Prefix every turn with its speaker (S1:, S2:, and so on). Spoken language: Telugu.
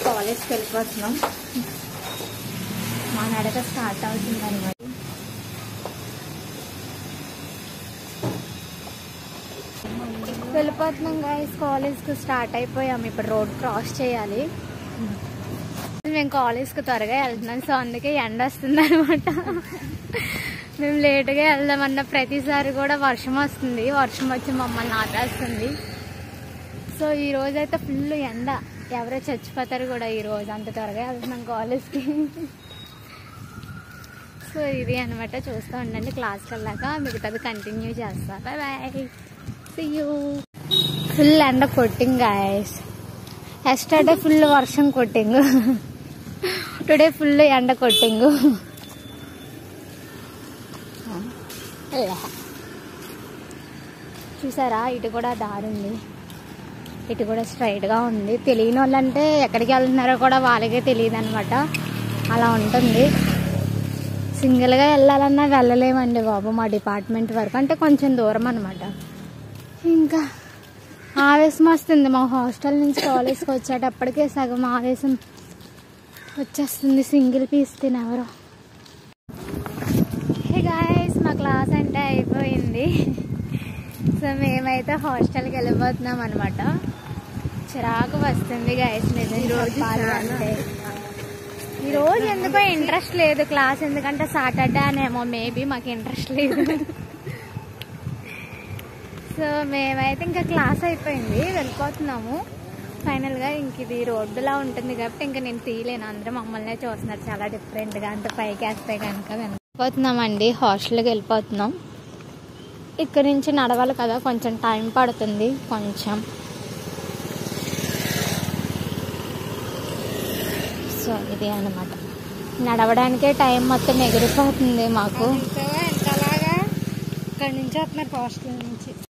S1: కాలేజ్కి వెళ్ళిపోతున్నాం. మా నడక స్టార్ట్ అవుతుంది అనమాట. వెళ్ళిపోతున్నాం గైస్, కాలేజ్కి స్టార్ట్ అయిపోయాము. ఇప్పుడు రోడ్ క్రాస్ చేయాలి. మేము కాలేజ్కి త్వరగా వెళ్తున్నాం, సో అందుకే ఎండ వస్తుంది అనమాట. మేము లేటుగా వెళ్దామన్న ప్రతిసారి కూడా వర్షం వస్తుంది. వర్షం వచ్చి మమ్మల్ని ఆపేస్తుంది. సో ఈ రోజైతే ఫుల్ ఎండ, ఎవరో చచ్చిపోతారు కూడా ఈ రోజు, అంత త్వరగా వెళ్తున్నాం కాలేజ్కి. సో ఇది అనమాట, చూస్తూ ఉండండి. క్లాస్కి వెళ్ళాక మిగతాది కంటిన్యూ చేస్తా. Bye bye, see you. Full ఎండ కొట్టింగ్ గాయస్. ఎస్టర్డే ఫుల్ వర్షం కొట్టింగ్, టుడే ఫుల్ ఎండ కొట్టింగ్. చూసారా, ఇటు కూడా దారి ఉంది, ఇటు కూడా స్ట్రైట్గా ఉంది. తెలియని వాళ్ళంటే ఎక్కడికి వెళ్తున్నారో కూడా వాళ్ళకే తెలియదు అనమాట. అలా ఉంటుంది. సింగిల్గా వెళ్ళాలన్నా వెళ్ళలేమండి బాబు మా డిపార్ట్మెంట్ వరకు, అంటే కొంచెం దూరం అనమాట. ఇంకా ఆవేశం వస్తుంది. మా హాస్టల్ నుంచి కాలేజ్కి వచ్చేటప్పటికే సగం ఆవేశం వచ్చేస్తుంది. సింగిల్ పీస్ తినెవరో. హే గాయస్, మా క్లాస్ అంటే అయిపోయింది. సో మేమైతే హాస్టల్కి వెళ్ళిపోతున్నాం అనమాట. చిరాకు వస్తుంది గాయస్ నిజం చెప్పాలంటే. ఈరోజు ఎందుకో ఇంట్రెస్ట్ లేదు క్లాస్, ఎందుకంటే సాటర్డే అనేమో మేబీ మాకు ఇంట్రెస్ట్ లేదు. సో మేమైతే ఇంకా క్లాస్ అయిపోయింది, వెళ్ళిపోతున్నాము ఫైనల్గా. ఇంక ఇది రోడ్డులా ఉంటుంది కాబట్టి ఇంకా నేను తీయలేను, అందరూ మమ్మల్నే చూస్తున్నారు చాలా డిఫరెంట్గా. అంత పైకి వేస్తే కనుక వెళ్ళిపోతున్నామండి, హాస్టల్కి వెళ్ళిపోతున్నాం. ఇక్కడ నుంచి నడవాలి కదా, కొంచెం టైం పడుతుంది కొంచెం. సో ఇది అనమాట, నడవడానికే టైం మొత్తం ఎగిరిపోతుంది మాకు.
S2: ఎంతలాగా ఇక్కడ నుంచి వస్తున్నారు హాస్టల్ నుంచి.